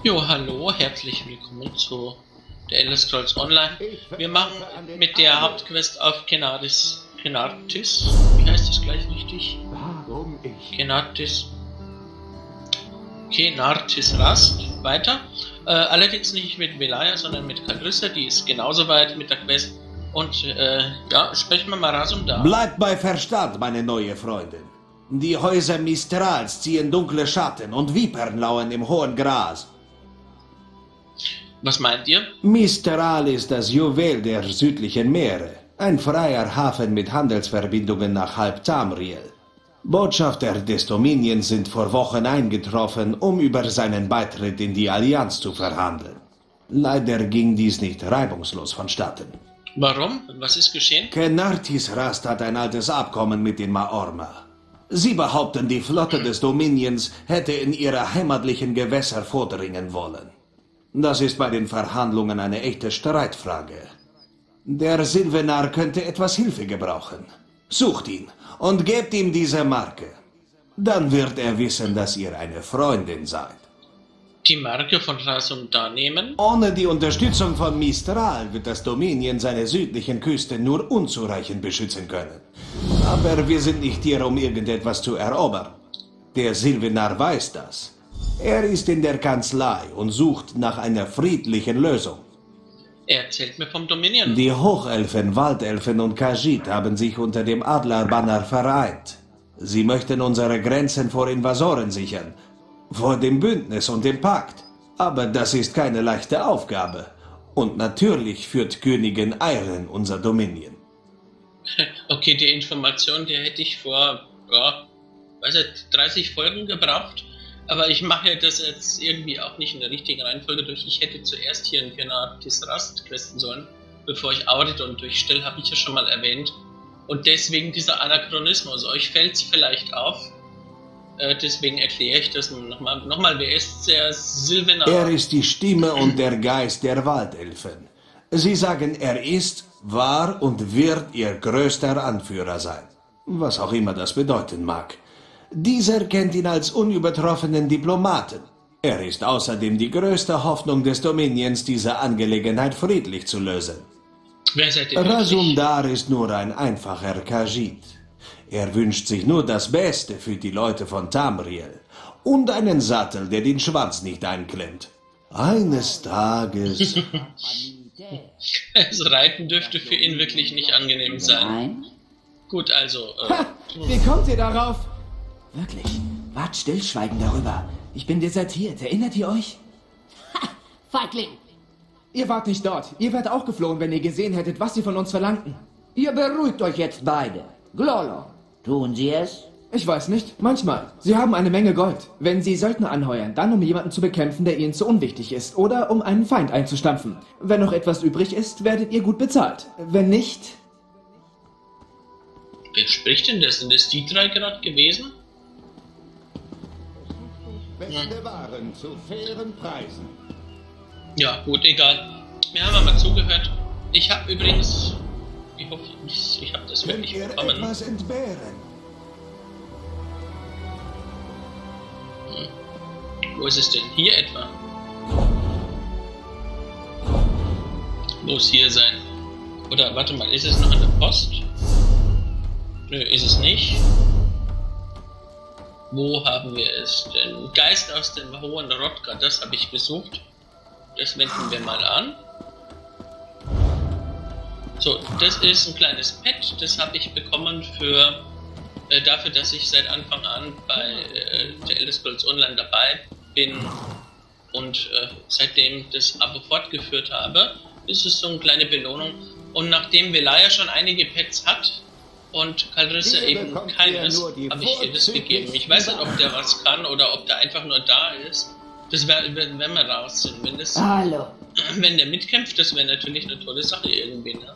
Jo, hallo, herzlich willkommen zu der Elder Scrolls Online. Wir machen mit der Hauptquest auf Kenartis. Wie heißt das gleich richtig? Warum ich? Kenartis Rast weiter. Allerdings nicht mit Velaya, sondern mit Calrissa, die ist genauso weit mit der Quest. Und ja, sprechen wir mal Rasum da. Bleibt bei Verstand, meine neue Freundin. Die Häuser Mistrals ziehen dunkle Schatten und Vipern lauern im hohen Gras. Was meint ihr? Mistral ist das Juwel der südlichen Meere. Ein freier Hafen mit Handelsverbindungen nach halb Tamriel. Botschafter des Dominions sind vor Wochen eingetroffen, um über seinen Beitritt in die Allianz zu verhandeln. Leider ging dies nicht reibungslos vonstatten. Warum? Was ist geschehen? Kenartis Rast hat ein altes Abkommen mit den Maorma. Sie behaupten, die Flotte des Dominions hätte in ihre heimatlichen Gewässer vordringen wollen. Das ist bei den Verhandlungen eine echte Streitfrage. Der Silvenar könnte etwas Hilfe gebrauchen. Sucht ihn und gebt ihm diese Marke. Dann wird er wissen, dass ihr eine Freundin seid. Die Marke von Rasum da nehmen? Ohne die Unterstützung von Mistral wird das Dominion seine südlichen Küsten nur unzureichend beschützen können. Aber wir sind nicht hier, um irgendetwas zu erobern. Der Silvenar weiß das. Er ist in der Kanzlei und sucht nach einer friedlichen Lösung. Er erzählt mir vom Dominion. Die Hochelfen, Waldelfen und Khajiit haben sich unter dem Adlerbanner vereint. Sie möchten unsere Grenzen vor Invasoren sichern, vor dem Bündnis und dem Pakt. Aber das ist keine leichte Aufgabe. Und natürlich führt Königin Eiren unser Dominion. Okay, die Information, die hätte ich vor, ja, 30 Folgen gebraucht. Aber ich mache ja das jetzt irgendwie auch nicht in der richtigen Reihenfolge durch. Ich hätte zuerst hier in Kenartis Rast questen sollen, bevor ich Audit und durchstelle, habe ich ja schon mal erwähnt. Und deswegen dieser Anachronismus. Euch fällt es vielleicht auf. Deswegen erkläre ich das nochmal. Nochmal, wer ist der Silvenar? Er ist die Stimme und der Geist der Waldelfen. Sie sagen, er ist, war und wird ihr größter Anführer sein. Was auch immer das bedeuten mag. Dieser kennt ihn als unübertroffenen Diplomaten. Er ist außerdem die größte Hoffnung des Dominions, diese Angelegenheit friedlich zu lösen. Wer seid ihr? Rasum Dar ist nur ein einfacher Khajiit. Er wünscht sich nur das Beste für die Leute von Tamriel und einen Sattel, der den Schwanz nicht einklemmt. Eines Tages... Also Reiten dürfte für ihn wirklich nicht angenehm sein. Nein? Gut, also... Wie kommt ihr darauf? Wirklich? Wart stillschweigen darüber. Ich bin desertiert. Erinnert ihr euch? Ha! Feigling! Ihr wart nicht dort. Ihr wärt auch geflohen, wenn ihr gesehen hättet, was sie von uns verlangten. Ihr beruhigt euch jetzt beide. Glolo. Tun sie es? Ich weiß nicht. Manchmal. Sie haben eine Menge Gold. Wenn sie Söldner anheuern, dann um jemanden zu bekämpfen, der ihnen zu unwichtig ist. Oder um einen Feind einzustampfen. Wenn noch etwas übrig ist, werdet ihr gut bezahlt. Wenn nicht... Wer spricht denn das? Sind das die drei gerade gewesen? Beste Waren zu fairen Preisen. Ja, gut, egal. Wir haben mal zugehört. Ich habe übrigens... Ich hoffe, ich habe das Könnt wirklich ihr bekommen. etwas entbehren? Wo ist es denn? Hier etwa? Muss hier sein. Oder, warte mal, ist es noch an der Post? Nö, ist es nicht. Wo haben wir es denn? Geist aus dem hohen Rodka, das habe ich besucht. Das wenden wir mal an. So, das ist ein kleines Pad, das habe ich bekommen für dafür, dass ich seit Anfang an bei der Elder Scrolls Online dabei bin und seitdem das Abo fortgeführt habe, ist es so eine kleine Belohnung. Und nachdem Velaya schon einige Pads hat und Calrissa eben keines, habe ich ihr das gegeben. Ich weiß nicht, ob der was kann oder ob der einfach nur da ist. Das werden wir raus sind. Hallo. Wenn der mitkämpft, das wäre natürlich eine tolle Sache irgendwie, ne?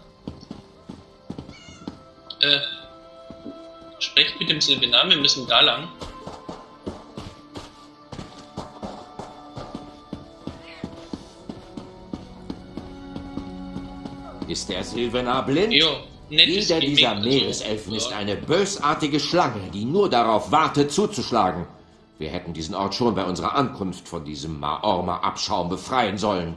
Sprecht mit dem Silvenar, wir müssen da lang. Ist der Silvenar blind? Jo, nettes Jeder Gimmick dieser und so. Meereselfen ist eine bösartige Schlange, die nur darauf wartet, zuzuschlagen. Wir hätten diesen Ort schon bei unserer Ankunft von diesem Maorma-Abschaum befreien sollen.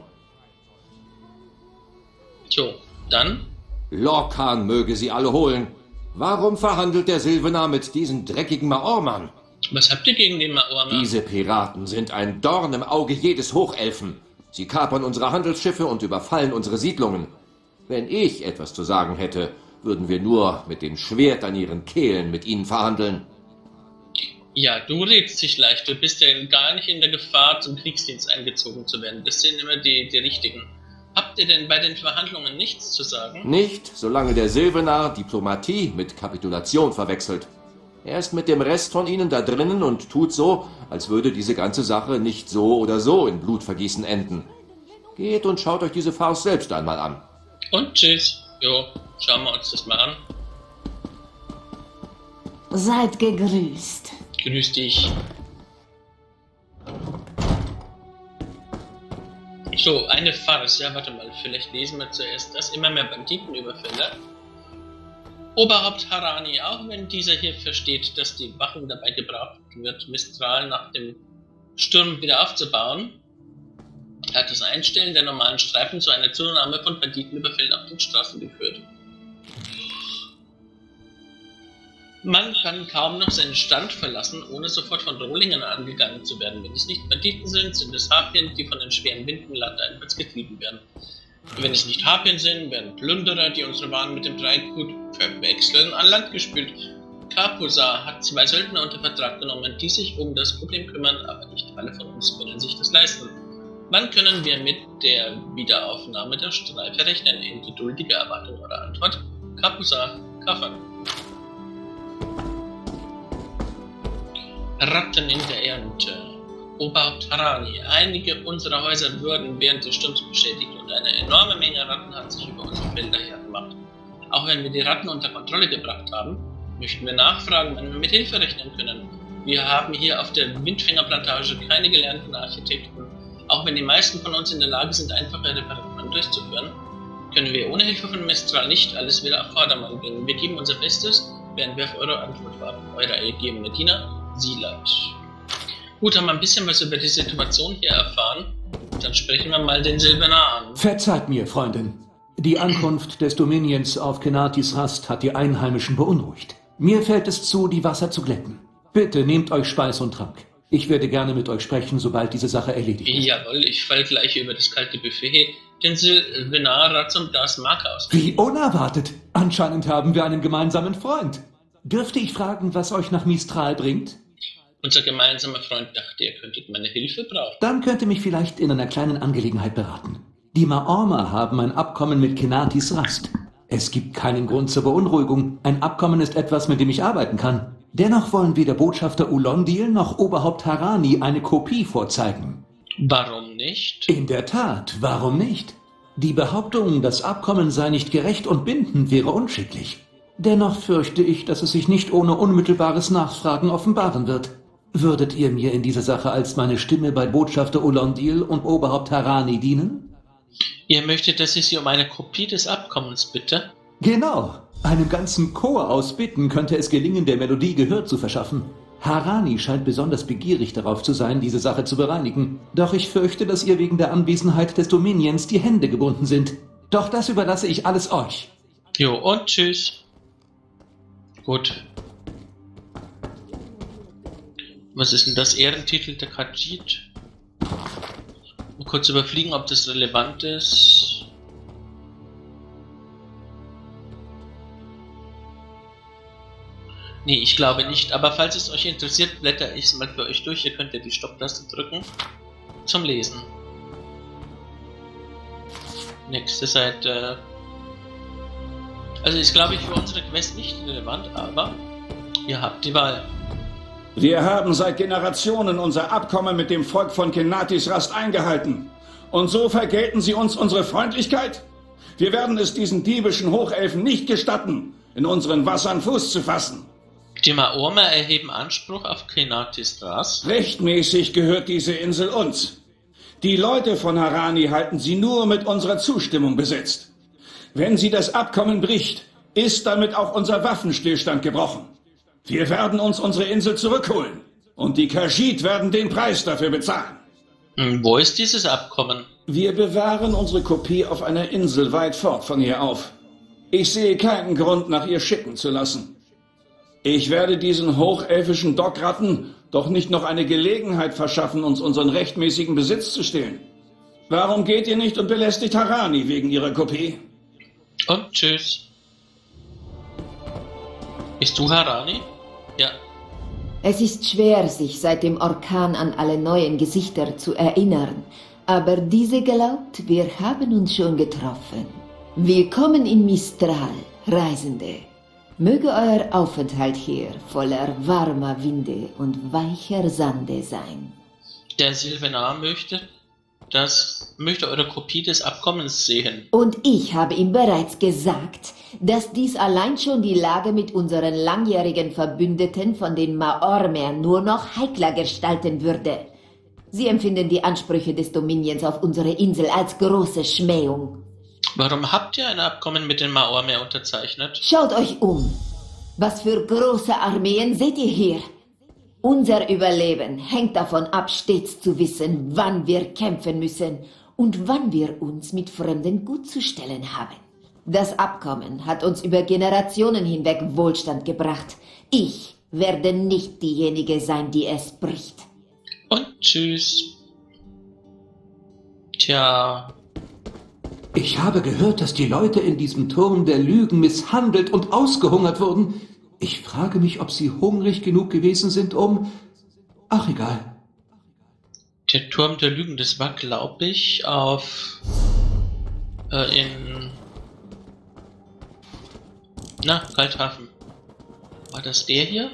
So, dann? Lorcan möge sie alle holen. Warum verhandelt der Sylvenar mit diesen dreckigen Maormern? Was habt ihr gegen den Maorma? Diese Piraten sind ein Dorn im Auge jedes Hochelfen. Sie kapern unsere Handelsschiffe und überfallen unsere Siedlungen. Wenn ich etwas zu sagen hätte, würden wir nur mit dem Schwert an ihren Kehlen mit ihnen verhandeln. Ja, du redest dich leicht. Du bist ja gar nicht in der Gefahr, zum Kriegsdienst eingezogen zu werden. Das sind immer die Richtigen. Habt ihr denn bei den Verhandlungen nichts zu sagen? Nicht, solange der Sylvenar Diplomatie mit Kapitulation verwechselt. Er ist mit dem Rest von ihnen da drinnen und tut so, als würde diese ganze Sache nicht so oder so in Blutvergießen enden. Geht und schaut euch diese Farce selbst einmal an. Und tschüss. Jo, schauen wir uns das mal an. Seid gegrüßt. Grüß dich. So, eine Farce. Ja, warte mal, vielleicht lesen wir zuerst das. Immer mehr Banditenüberfälle. Oberhaupt Harani, auch wenn dieser hier versteht, dass die Wachen dabei gebraucht wird, Mistral nach dem Sturm wieder aufzubauen, hat das Einstellen der normalen Streifen zu einer Zunahme von Banditenüberfällen auf den Straßen geführt. Man kann kaum noch seinen Stand verlassen, ohne sofort von Rohlingen angegangen zu werden. Wenn es nicht Banditen sind, sind es Harpien, die von den schweren Winden landeinwärts getrieben werden. Wenn es nicht Harpien sind, werden Plünderer, die unsere Waren mit dem Treibgut verwechseln, an Land gespült. Kapusa hat 2 Söldner unter Vertrag genommen, die sich um das Problem kümmern, aber nicht alle von uns können sich das leisten. Wann können wir mit der Wiederaufnahme der Streife rechnen? In geduldiger Erwartung eurer Antwort. Kapusa, Kaffern. Ratten in der Ernte. Oberhaupt Harani. Einige unserer Häuser wurden während des Sturms beschädigt und eine enorme Menge Ratten hat sich über unsere Felder hergemacht. Auch wenn wir die Ratten unter Kontrolle gebracht haben, möchten wir nachfragen, wann wir mit Hilfe rechnen können. Wir haben hier auf der Windfängerplantage keine gelernten Architekten. Auch wenn die meisten von uns in der Lage sind, einfache Reparaturen durchzuführen, können wir ohne Hilfe von Mistral nicht alles wieder auf Vordermann bringen. Wir geben unser Bestes, während wir auf eure Antwort warten. Euer ergebene Diener, Silat. Gut, haben wir ein bisschen was über die Situation hier erfahren. Dann sprechen wir mal den Sylvenar an. Verzeiht mir, Freundin. Die Ankunft des Dominions auf Kenatis Rast hat die Einheimischen beunruhigt. Mir fällt es zu, die Wasser zu glätten. Bitte nehmt euch Speis und Trank. Ich werde gerne mit euch sprechen, sobald diese Sache erledigt ist. Jawohl, ich fall gleich über das kalte Buffet. Den Sylvenar zum Das Mark aus. Wie unerwartet. Anscheinend haben wir einen gemeinsamen Freund. Dürfte ich fragen, was euch nach Mistral bringt? Unser gemeinsamer Freund dachte, ihr könntet meine Hilfe brauchen. Dann könnt ihr mich vielleicht in einer kleinen Angelegenheit beraten. Die Maorma haben ein Abkommen mit Kenatis Rast. Es gibt keinen Grund zur Beunruhigung. Ein Abkommen ist etwas, mit dem ich arbeiten kann. Dennoch wollen weder Botschafter Ulondil noch Oberhaupt Harani eine Kopie vorzeigen. Warum nicht? In der Tat, warum nicht? Die Behauptung, das Abkommen sei nicht gerecht und bindend, wäre unschicklich. Dennoch fürchte ich, dass es sich nicht ohne unmittelbares Nachfragen offenbaren wird. Würdet ihr mir in dieser Sache als meine Stimme bei Botschafter Ulondil und Oberhaupt Harani dienen? Ihr möchtet, dass ich Sie um eine Kopie des Abkommens bitte? Genau. Einem ganzen Chor aus Bitten könnte es gelingen, der Melodie Gehör zu verschaffen. Harani scheint besonders begierig darauf zu sein, diese Sache zu bereinigen. Doch ich fürchte, dass ihr wegen der Anwesenheit des Dominions die Hände gebunden sind. Doch das überlasse ich alles euch. Jo, und tschüss. Gut. Was ist denn das? Ehrentitel der Khajiit? Mal kurz überfliegen, ob das relevant ist. Nee, ich glaube nicht, aber falls es euch interessiert, blätter ich es mal für euch durch. Ihr könnt ja die Stopptaste drücken zum Lesen. Nächste Seite. Also ist, glaube ich, für unsere Quest nicht relevant, aber ihr habt die Wahl. Wir haben seit Generationen unser Abkommen mit dem Volk von Kenatis Rast eingehalten. Und so vergelten sie uns unsere Freundlichkeit? Wir werden es diesen diebischen Hochelfen nicht gestatten, in unseren Wassern Fuß zu fassen. Die Maorma erheben Anspruch auf Kenatis Rast. Rechtmäßig gehört diese Insel uns. Die Leute von Harani halten sie nur mit unserer Zustimmung besetzt. Wenn sie das Abkommen bricht, ist damit auch unser Waffenstillstand gebrochen. Wir werden uns unsere Insel zurückholen. Und die Khajiit werden den Preis dafür bezahlen. Wo ist dieses Abkommen? Wir bewahren unsere Kopie auf einer Insel weit fort von hier auf. Ich sehe keinen Grund, nach ihr schicken zu lassen. Ich werde diesen hochelfischen Dockratten doch nicht noch eine Gelegenheit verschaffen, uns unseren rechtmäßigen Besitz zu stehlen. Warum geht ihr nicht und belästigt Harani wegen ihrer Kopie? Und tschüss. Bist du Harani? Ja. Es ist schwer, sich seit dem Orkan an alle neuen Gesichter zu erinnern, aber diese glaubt, wir haben uns schon getroffen. Willkommen in Mistral, Reisende. Möge euer Aufenthalt hier voller warmer Winde und weicher Sande sein. Der Sylvanar möchte eure Kopie des Abkommens sehen. Und ich habe ihm bereits gesagt, dass dies allein schon die Lage mit unseren langjährigen Verbündeten von den Maormer nur noch heikler gestalten würde. Sie empfinden die Ansprüche des Dominions auf unsere Insel als große Schmähung. Warum habt ihr ein Abkommen mit den Maormer unterzeichnet? Schaut euch um. Was für große Armeen seht ihr hier? Unser Überleben hängt davon ab, stets zu wissen, wann wir kämpfen müssen und wann wir uns mit Fremden gut zu stellen haben. Das Abkommen hat uns über Generationen hinweg Wohlstand gebracht. Ich werde nicht diejenige sein, die es bricht. Und tschüss. Tja. Ich habe gehört, dass die Leute in diesem Turm der Lügen misshandelt und ausgehungert wurden. Ich frage mich, ob sie hungrig genug gewesen sind, um... Ach, egal. Der Turm der Lügen, das war, glaube ich, auf... Kalthafen. War das der hier?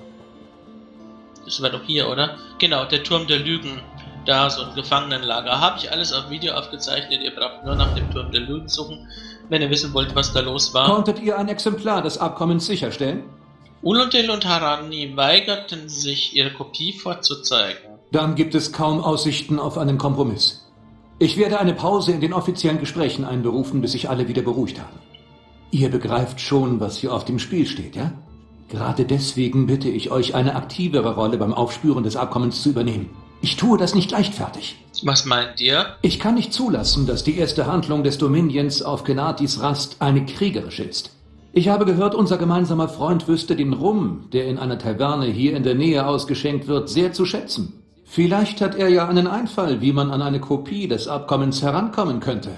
Das war doch hier, oder? Genau, der Turm der Lügen. Da, so ein Gefangenenlager. Habe ich alles auf Video aufgezeichnet. Ihr braucht nur nach dem Turm der Lügen suchen, wenn ihr wissen wollt, was da los war. Konntet ihr ein Exemplar des Abkommens sicherstellen? Ulundil und Harani weigerten sich, ihre Kopie vorzuzeigen. Dann gibt es kaum Aussichten auf einen Kompromiss. Ich werde eine Pause in den offiziellen Gesprächen einberufen, bis sich alle wieder beruhigt haben. Ihr begreift schon, was hier auf dem Spiel steht, ja? Gerade deswegen bitte ich euch, eine aktivere Rolle beim Aufspüren des Abkommens zu übernehmen. Ich tue das nicht leichtfertig. Was meint ihr? Ich kann nicht zulassen, dass die erste Handlung des Dominions auf Kenatis Rast eine kriegerische ist. Ich habe gehört, unser gemeinsamer Freund wüsste den Rum, der in einer Taverne hier in der Nähe ausgeschenkt wird, sehr zu schätzen. Vielleicht hat er ja einen Einfall, wie man an eine Kopie des Abkommens herankommen könnte.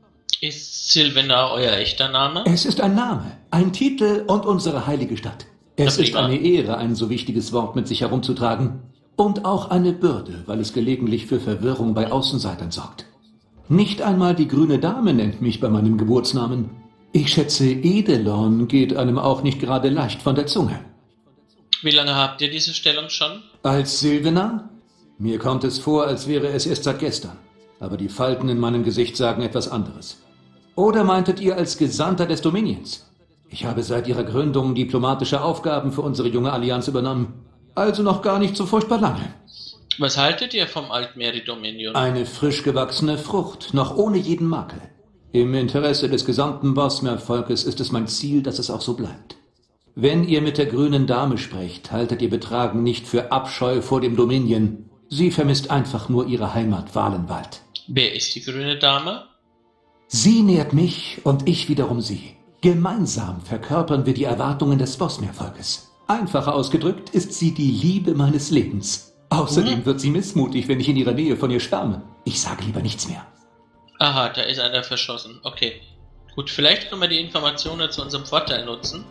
Ist Sylvanar euer echter Name? Es ist ein Name, ein Titel und unsere heilige Stadt. Es ist eine Ehre, ein so wichtiges Wort mit sich herumzutragen. Und auch eine Bürde, weil es gelegentlich für Verwirrung bei Außenseitern sorgt. Nicht einmal die grüne Dame nennt mich bei meinem Geburtsnamen. Ich schätze, Edelorn geht einem auch nicht gerade leicht von der Zunge. Wie lange habt ihr diese Stellung schon? Als Sylvanar? Mir kommt es vor, als wäre es erst seit gestern. Aber die Falten in meinem Gesicht sagen etwas anderes. Oder meintet ihr als Gesandter des Dominions? Ich habe seit ihrer Gründung diplomatische Aufgaben für unsere junge Allianz übernommen. Also noch gar nicht so furchtbar lange. Was haltet ihr vom Altmeri-Dominion? Eine frisch gewachsene Frucht, noch ohne jeden Makel. Im Interesse des gesamten Bosmer-Volkes ist es mein Ziel, dass es auch so bleibt. Wenn ihr mit der grünen Dame sprecht, haltet ihr Betragen nicht für Abscheu vor dem Dominion. Sie vermisst einfach nur ihre Heimat Valenwald. Wer ist die grüne Dame? Sie nährt mich und ich wiederum sie. Gemeinsam verkörpern wir die Erwartungen des Bosmer-Volkes. Einfacher ausgedrückt ist sie die Liebe meines Lebens. Außerdem wird sie missmutig, wenn ich in ihrer Nähe von ihr schwärme. Ich sage lieber nichts mehr. Aha, da ist einer verschossen. Okay. Gut, vielleicht können wir die Informationen zu unserem Vorteil nutzen.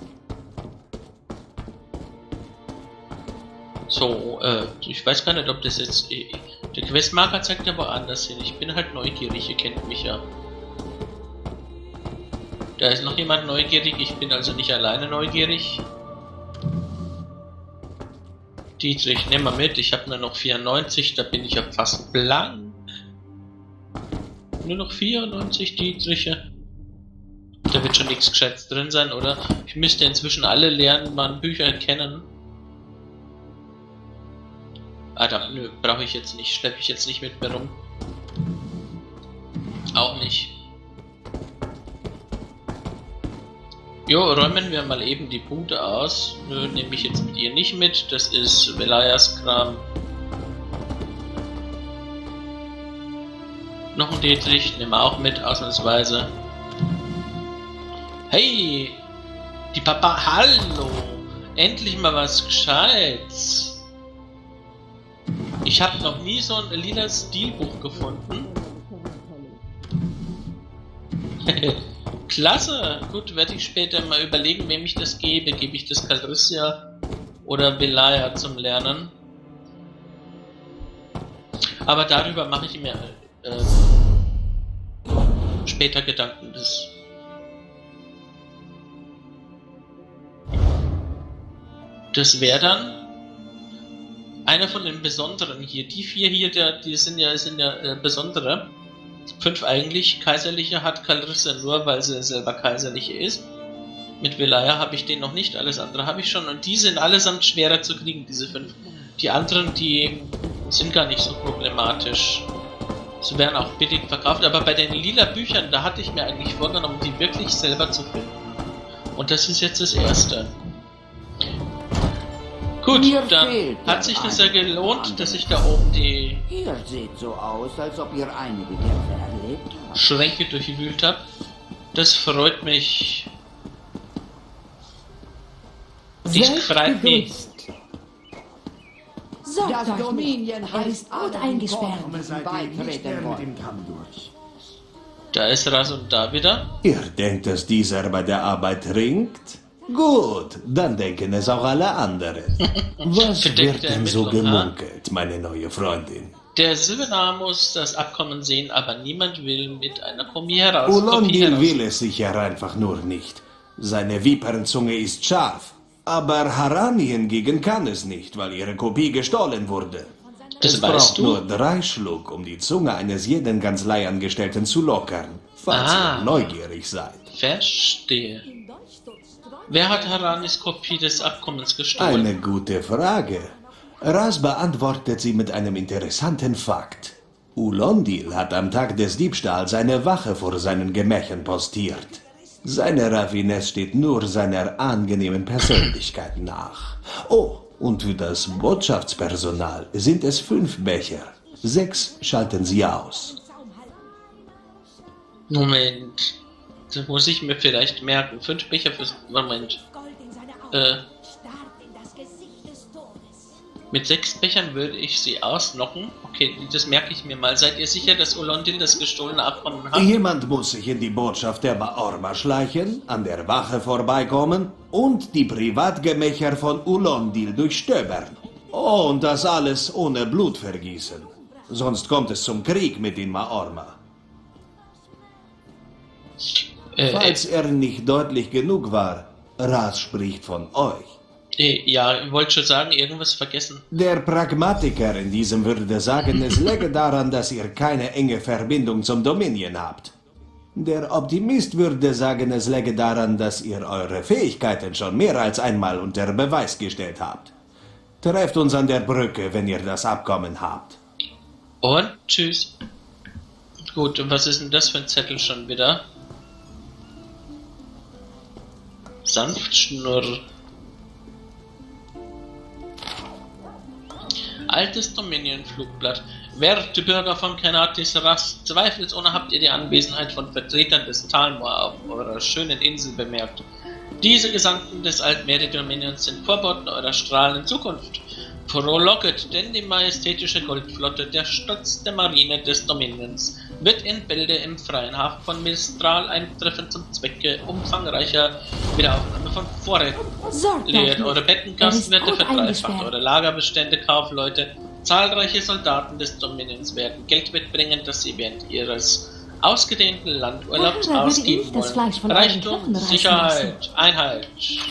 So, ich weiß gar nicht, ob das jetzt... Der Questmarker zeigt aber anders hin. Ich bin halt neugierig, ihr kennt mich ja. Da ist noch jemand neugierig, ich bin also nicht alleine neugierig. Dietrich, nehmen wir mit, ich habe nur noch 94, da bin ich ja fast blank. Nur noch 94 Dietriche. Da wird schon nichts Gescheites drin sein, oder? Ich müsste inzwischen alle Lernbücher kennen. Ah, da, nö, brauche ich jetzt nicht, schleppe ich jetzt nicht mit mir rum. Auch nicht. Jo, räumen wir mal eben die Punkte aus. Nö, nehme ich jetzt mit ihr nicht mit. Das ist Velayas Kram. Noch ein Dietrich, nehmen wir auch mit, ausnahmsweise. Hey! Die Papa, hallo! Endlich mal was Gescheites! Ich habe noch nie so ein lila Stilbuch gefunden. Klasse! Gut, werde ich später mal überlegen, wem ich das gebe. Gebe ich das Calrissian oder Velaya zum Lernen? Aber darüber mache ich mir später Gedanken. Das wäre dann einer von den Besonderen hier. Die 4 hier, die sind ja besondere. 5 eigentlich. Kaiserliche hat Calrissian nur, weil sie selber Kaiserliche ist. Mit Velaya habe ich den noch nicht, alles andere habe ich schon. Und die sind allesamt schwerer zu kriegen, diese 5. Die anderen, die sind gar nicht so problematisch. Sie werden auch billig verkauft, aber bei den lila Büchern, da hatte ich mir eigentlich vorgenommen, die wirklich selber zu finden. Und das ist jetzt das erste. Gut, dann hat sich das ja gelohnt, dass ich da oben die Ihr seht so aus, als ob ihr einige Kämpfe erlebt habt. Schränke durchwühlt habe. Das freut mich. Ich freut mich. Das Dominion heißt gut eingesperrt. Da ist Rasun da wieder. Ihr denkt, dass dieser bei der Arbeit trinkt? Gut, dann denken es auch alle anderen. Was wird denn so gemunkelt, meine neue Freundin? Der Silvenar muss das Abkommen sehen, aber niemand will mit einer Kopie heraus. Ulondil will es sicher einfach nur nicht. Seine Viperenzunge ist scharf. Aber Harani hingegen kann es nicht, weil ihre Kopie gestohlen wurde. Es braucht nur 3 Schluck, um die Zunge eines jeden Kanzleiangestellten zu lockern, falls ihr neugierig seid. Verstehe. Wer hat Haranis Kopie des Abkommens gestohlen? Eine gute Frage. Ras beantwortet sie mit einem interessanten Fakt. Ulondil hat am Tag des Diebstahls eine Wache vor seinen Gemächern postiert. Seine Raffinesse steht nur seiner angenehmen Persönlichkeit nach. Oh, und für das Botschaftspersonal sind es 5 Becher. 6 schalten sie aus. Moment. Das muss ich mir vielleicht merken. 5 Becher fürs... Moment. Mit 6 Bechern würde ich sie ausnocken. Okay, das merke ich mir mal. Seid ihr sicher, dass Ulondil das gestohlene Abkommen hat? Jemand muss sich in die Botschaft der Maorma schleichen, an der Wache vorbeikommen und die Privatgemächer von Ulondil durchstöbern. Oh, und das alles ohne Blutvergießen. Sonst kommt es zum Krieg mit den Maorma. Falls er nicht deutlich genug war, Ras spricht von euch. Ja, ich wollte schon sagen, irgendwas vergessen. Der Pragmatiker in diesem würde sagen, es läge daran, dass ihr keine enge Verbindung zum Dominion habt. Der Optimist würde sagen, es läge daran, dass ihr eure Fähigkeiten schon mehr als einmal unter Beweis gestellt habt. Trefft uns an der Brücke, wenn ihr das Abkommen habt. Und tschüss. Gut, und was ist denn das für ein Zettel schon wieder? Sanftschnurr. Altes Dominion-Flugblatt. Werte Bürger von Kenatis Rast, zweifelsohne habt ihr die Anwesenheit von Vertretern des Talmor auf eurer schönen Insel bemerkt. Diese Gesandten des Altmeere-Dominions sind Vorboten eurer strahlenden Zukunft. Frohlocket, denn die majestätische Goldflotte, der Stolz der Marine des Dominions, wird in Bälde im freien Hafen von Mistral eintreffen zum Zwecke umfangreicher Wiederaufnahme von Vorräten. Leert eure Bettengastwirte, verdreifacht eure Lagerbestände, Kaufleute. Zahlreiche Soldaten des Dominions werden Geld mitbringen, das sie während ihres ausgedehnten Landurlaubs ausgeben wollen. Reichtum, Sicherheit, Einheit.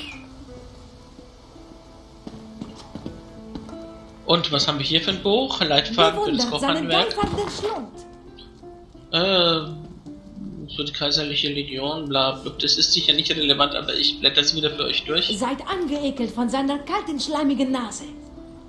Und was haben wir hier für ein Buch? Leitfaden für das Kochhandwerk. So die kaiserliche Legion, bla, bla. Das ist sicher nicht relevant, aber ich blätter es wieder für euch durch. Seid angeekelt von seiner kalten, schleimigen Nase.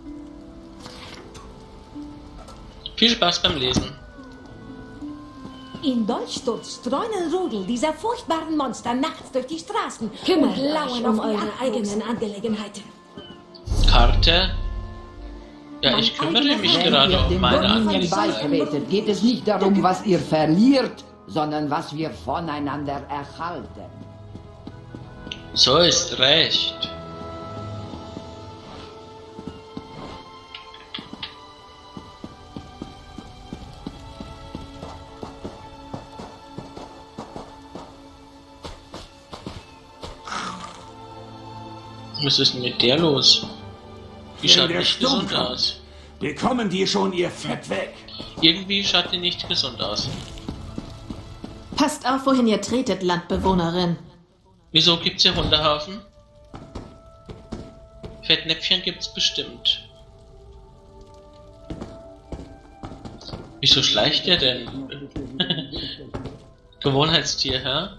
Viel Spaß beim Lesen. In Dolchsturz streunen Rudel dieser furchtbaren Monster nachts durch die Straßen Kümmert und lauern euch auf eure eure eigenen Angelegenheiten. Karte. Ja, ich kümmere mich gerade um meine Dominion Angelegenheiten. beitretet, geht es nicht darum, was ihr verliert, sondern was wir voneinander erhalten. So ist recht. Was ist denn mit der los? Die schaut nicht gesund aus. Bekommen die schon ihr Fett weg? Irgendwie schaut die nicht gesund aus. Passt auf, wohin ihr tretet, Landbewohnerin. Wieso gibt's hier Hundehaufen? Fettnäpfchen gibt's bestimmt. Wieso schleicht der denn? Gewohnheitstier, hä?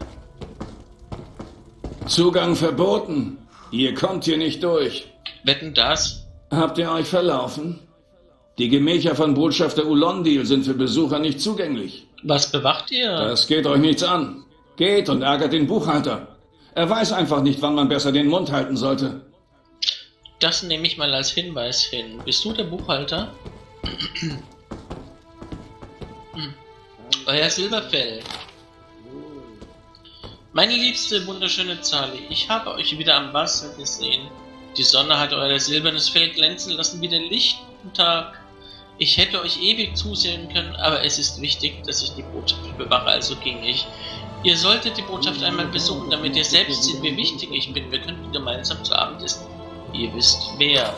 Zugang verboten. Ihr kommt hier nicht durch. Wetten das? Habt ihr euch verlaufen? Die Gemächer von Botschafter Ulondil sind für Besucher nicht zugänglich. Was bewacht ihr? Das geht euch nichts an. Geht und ärgert den Buchhalter. Er weiß einfach nicht, wann man besser den Mund halten sollte. Das nehme ich mal als Hinweis hin. Bist du der Buchhalter? Euer Silberfell. Meine liebste, wunderschöne Charlie, ich habe euch wieder am Wasser gesehen. Die Sonne hat euer silbernes Fell glänzen lassen wie der lichten Tag. Ich hätte euch ewig zusehen können, aber es ist wichtig, dass ich die Botschaft bewache, also ging ich. Ihr solltet die Botschaft einmal besuchen, damit ihr selbst seht, wie wichtig ich bin. Wir könnten gemeinsam zu Abend essen. Ihr wisst wer.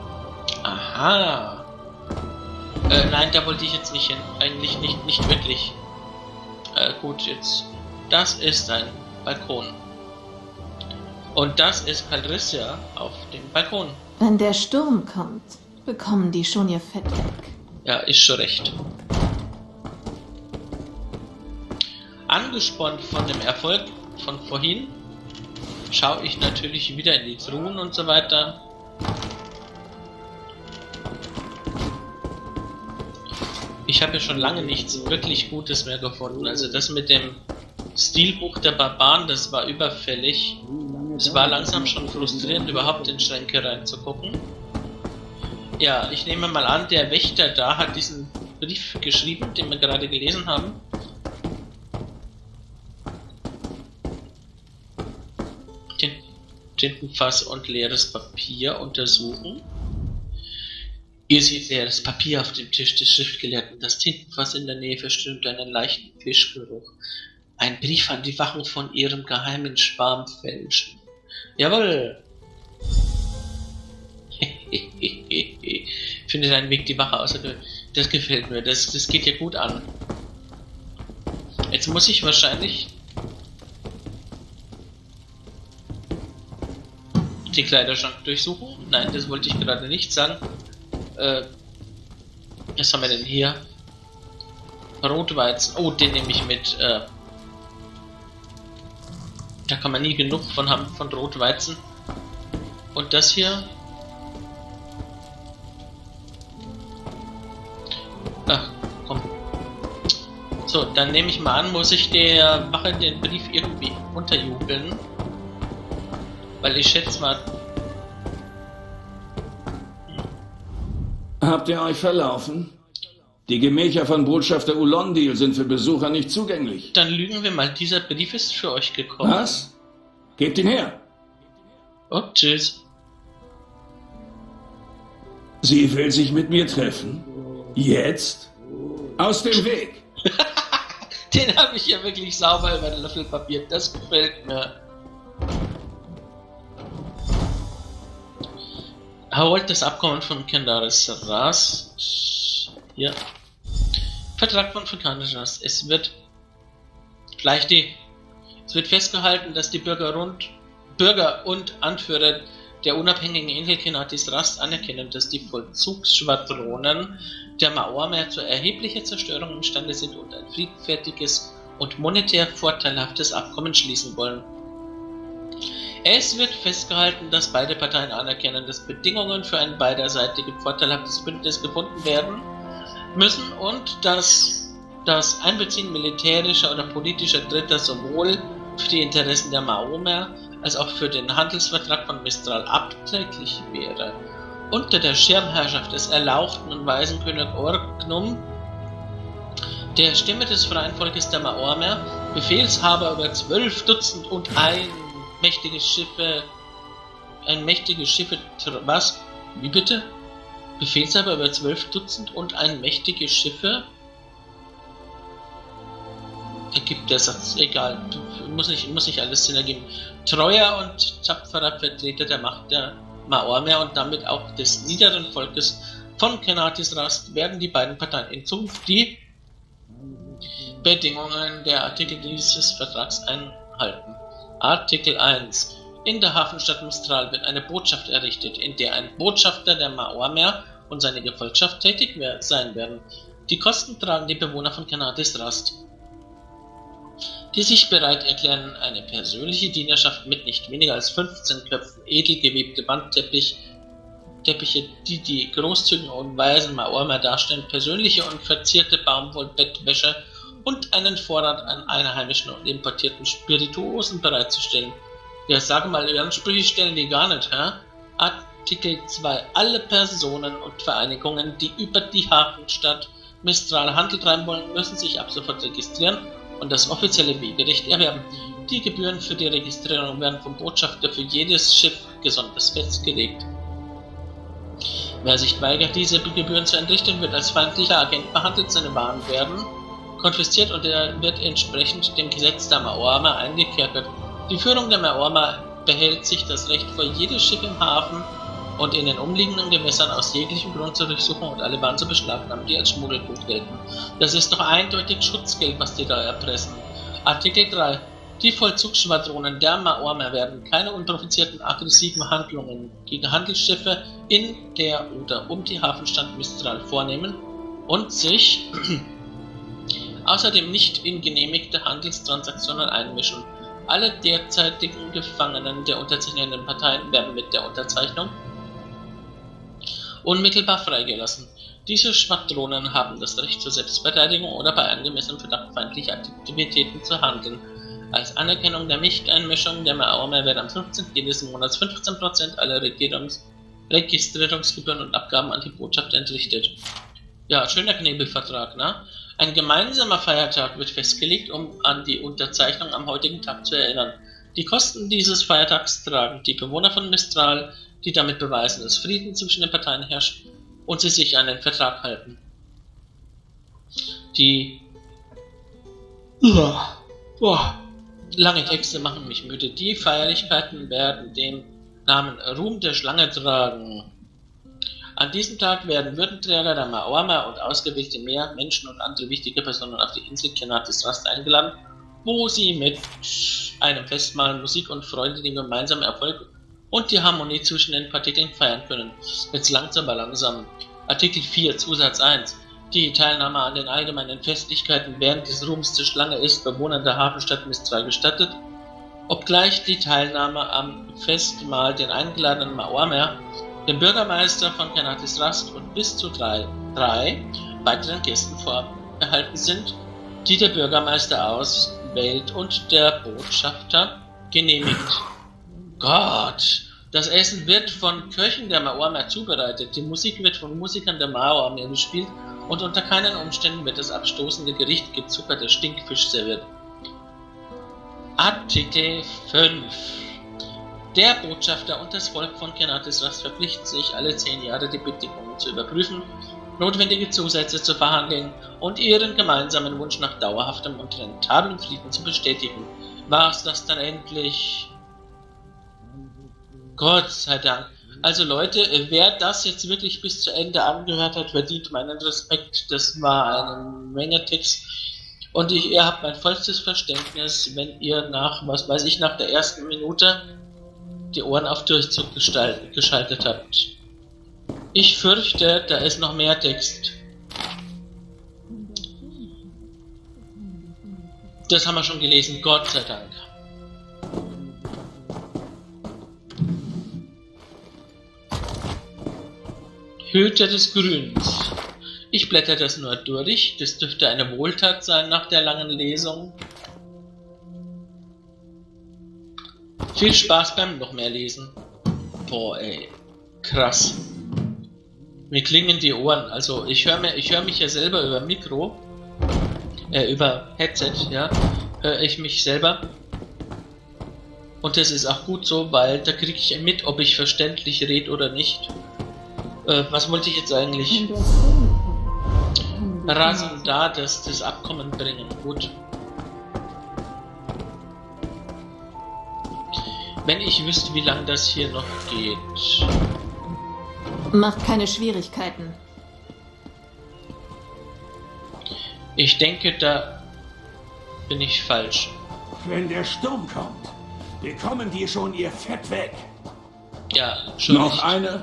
Aha. Nein, da wollte ich jetzt nicht hin. Eigentlich nicht wirklich. Gut, jetzt. Das ist ein Balkon. Und das ist Calrissian auf dem Balkon. Wenn der Sturm kommt, bekommen die schon ihr Fett weg. Ja, ist schon recht. Angespornt von dem Erfolg von vorhin, schaue ich natürlich wieder in die Truhen und so weiter. Ich habe ja schon lange nichts wirklich Gutes mehr gefunden. Also das mit dem Stilbuch der Barbaren, das war überfällig. Es war langsam schon frustrierend, überhaupt in Schränke reinzugucken. Ja, ich nehme mal an, der Wächter da hat diesen Brief geschrieben, den wir gerade gelesen haben. Tintenfass und leeres Papier untersuchen. Ihr seht leeres Papier auf dem Tisch des Schriftgelehrten. Das Tintenfass in der Nähe verströmt einen leichten Fischgeruch. Ein Brief an die Wachen von ihrem geheimen Schwarmfelschen. Jawohl! Findet einen Weg, die Wache außergewöhnlich. Das gefällt mir, das geht ja gut an. Jetzt muss ich wahrscheinlich den Kleiderschrank durchsuchen. Nein, das wollte ich gerade nicht sagen. Was haben wir denn hier? Rotweizen. Oh, den nehme ich mit. Da kann man nie genug von haben, von Rotweizen. Und das hier? Ach, komm. So, dann nehme ich mal an, muss ich der Wache den Brief irgendwie unterjubeln. Weil ich schätze mal... Habt ihr euch verlaufen? Die Gemächer von Botschafter Ulondil sind für Besucher nicht zugänglich. Dann lügen wir mal, dieser Brief ist für euch gekommen. Was? Gebt ihn her. Oh, tschüss. Sie will sich mit mir treffen. Jetzt? Aus dem Weg! Den habe ich ja wirklich sauber über den Löffel Papier. Das gefällt mir. Holt das Abkommen von Kendaris Ras. Hier. Vertrag von Kendaris Ras. Es wird gleich Es wird festgehalten, dass die Bürger und Anführer der unabhängigen Insel Kenatis Rast anerkennen, dass die Vollzugsschwadronen der Maormer zu erheblicher Zerstörung imstande sind und ein friedfertiges und monetär vorteilhaftes Abkommen schließen wollen. Es wird festgehalten, dass beide Parteien anerkennen, dass Bedingungen für ein beiderseitig vorteilhaftes Bündnis gefunden werden müssen und dass Das Einbeziehen militärischer oder politischer Dritter sowohl für die Interessen der Maomer als auch für den Handelsvertrag von Mistral abträglich wäre. Unter der Schirmherrschaft des erlauchten und weisen König Orgnum, der Stimme des freien Volkes der Maormer, Befehlshaber über 12 Dutzend und ein mächtiges Schiffe, was? Wie bitte? Befehlshaber über 12 Dutzend und ein mächtige Schiffe? Ergibt der Satz, egal, muss nicht alles Sinn ergeben. Treuer und tapferer Vertreter der Macht der Maormer und damit auch des niederen Volkes von Kenatis Rast werden die beiden Parteien in Zukunft die Bedingungen der Artikel dieses Vertrags einhalten. Artikel 1. In der Hafenstadt Mistral wird eine Botschaft errichtet, in der ein Botschafter der Maormer und seine Gefolgschaft tätig sein werden. Die Kosten tragen die Bewohner von Kenatis Rast, die sich bereit erklären, eine persönliche Dienerschaft mit nicht weniger als 15 Köpfen edelgewebte Wandteppiche, die die großzügigen und weisen Maormer darstellen, persönliche und verzierte Baumwollbettwäsche und einen Vorrat an einheimischen und importierten Spirituosen bereitzustellen. Ja, sag mal, die Ansprüche stellen die gar nicht, hä? Artikel 2. Alle Personen und Vereinigungen, die über die Hafenstadt Mistral Handel treiben wollen, müssen sich ab sofort registrieren und das offizielle Wegerecht erwerben. Die Gebühren für die Registrierung werden vom Botschafter für jedes Schiff besonders festgelegt. Wer sich weigert, diese Gebühren zu entrichten, wird als feindlicher Agent behandelt, seine Waren werden konfisziert und er wird entsprechend dem Gesetz der Maormer eingekerkert. Die Führung der Maormer behält sich das Recht, vor jedes Schiff im Hafen und in den umliegenden Gewässern aus jeglichem Grund zu durchsuchen und alle Waren zu beschlagnahmen, die als Schmuggelgut gelten. Das ist doch eindeutig Schutzgeld, was die da erpressen. Artikel 3. Die Vollzugsschwadronen der Maormer werden keine unprovozierten aggressiven Handlungen gegen Handelsschiffe in der oder um die Hafenstadt Mistral vornehmen und sich außerdem nicht in genehmigte Handelstransaktionen einmischen. Alle derzeitigen Gefangenen der unterzeichnenden Parteien werden mit der Unterzeichnung unmittelbar freigelassen. Diese Schwadronen haben das Recht zur Selbstverteidigung oder bei angemessenem Verdacht feindlicher Aktivitäten zu handeln. Als Anerkennung der Nichteinmischung der Maormer werden am 15. jedes Monats 15% aller Registrierungsgebühren und Abgaben an die Botschaft entrichtet. Ja, schöner Knebelvertrag, ne? Ein gemeinsamer Feiertag wird festgelegt, um an die Unterzeichnung am heutigen Tag zu erinnern. Die Kosten dieses Feiertags tragen die Bewohner von Mistral, die damit beweisen, dass Frieden zwischen den Parteien herrscht und sie sich an den Vertrag halten. Die lange Texte machen mich müde. Die Feierlichkeiten werden den Namen Ruhm der Schlange tragen. An diesem Tag werden Würdenträger der Maormer und ausgewählte Menschen und andere wichtige Personen auf die Insel Kenatis Rast eingeladen, wo sie mit einem Festmahl, Musik und Freude den gemeinsamen Erfolg und die Harmonie zwischen den Partikeln feiern können. Jetzt langsam aber langsam. Artikel 4 Zusatz 1. Die Teilnahme an den allgemeinen Festlichkeiten während des Ruhms der Schlange ist Bewohnern der Hafenstadt Mistral gestattet, obgleich die Teilnahme am Festmahl den eingeladenen Maormer, dem Bürgermeister von Kenatis Rast und bis zu drei weiteren Gästen vorbehalten sind, die der Bürgermeister auswählt und der Botschafter genehmigt. Gott, das Essen wird von Köchen der Maormer zubereitet, die Musik wird von Musikern der Maormer gespielt und unter keinen Umständen wird das abstoßende Gericht gezuckerter Stinkfisch serviert. Artikel 5. Der Botschafter und das Volk von Kenatis Rast verpflichten sich, alle 10 Jahre die Bedingungen zu überprüfen, notwendige Zusätze zu verhandeln und ihren gemeinsamen Wunsch nach dauerhaftem und rentablem Frieden zu bestätigen. War es das dann endlich? Gott sei Dank. Also Leute, wer das jetzt wirklich bis zu Ende angehört hat, verdient meinen Respekt. Das war eine Menge Text. Und ihr habt mein vollstes Verständnis, wenn ihr nach der ersten Minute die Ohren auf Durchzug geschaltet habt. Ich fürchte, da ist noch mehr Text. Das haben wir schon gelesen, Gott sei Dank. Hüter des Grüns. Ich blätter das nur durch. Das dürfte eine Wohltat sein nach der langen Lesung. Viel Spaß beim noch mehr lesen. Boah, ey. Krass. Mir klingen die Ohren. Also ich höre mich ja selber über Mikro. Über Headset, ja. Höre ich mich selber. Und das ist auch gut so, weil da kriege ich mit, ob ich verständlich rede oder nicht. Was wollte ich jetzt eigentlich? Rasen da, das Abkommen bringen. Gut. Wenn ich wüsste, wie lange das hier noch geht. Macht keine Schwierigkeiten. Ich denke, da bin ich falsch. Wenn der Sturm kommt, bekommen die schon ihr Fett weg. Ja, schon. Noch nicht. eine?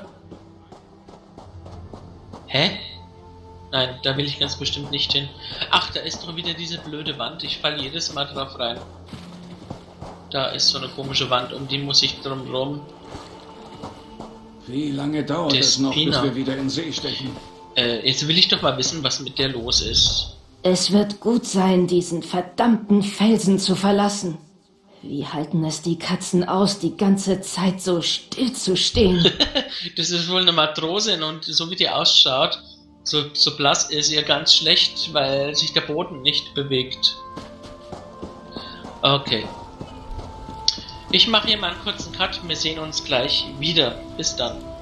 Hä? Nein, da will ich ganz bestimmt nicht hin. Ach, da ist doch wieder diese blöde Wand. Ich falle jedes Mal drauf rein. Da ist so eine komische Wand, um die muss ich drum rum. Wie lange dauert es noch, bis wir wieder in See stechen? Jetzt will ich doch mal wissen, was mit der los ist. Es wird gut sein, diesen verdammten Felsen zu verlassen. Wie halten es die Katzen aus, die ganze Zeit so still zu stehen? Das ist wohl eine Matrosin und so wie die ausschaut, so blass ist ihr ganz schlecht, weil sich der Boden nicht bewegt. Okay. Ich mache hier mal einen kurzen Cut. Wir sehen uns gleich wieder. Bis dann.